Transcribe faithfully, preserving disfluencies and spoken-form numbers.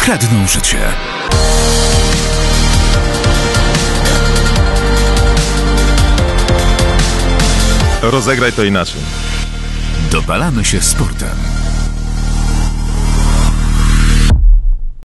kradną życie. Rozegraj to inaczej. Dopalamy się sportem.